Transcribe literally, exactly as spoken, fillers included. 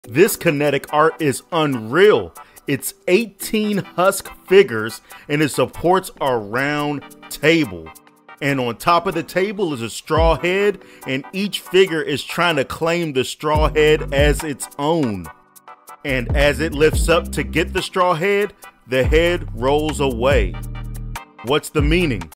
This kinetic art is unreal. It's eighteen husk figures and it supports a round table. And on top of the table is a straw head, and each figure is trying to claim the straw head as its own. And as it lifts up to get the straw head, the head rolls away. What's the meaning?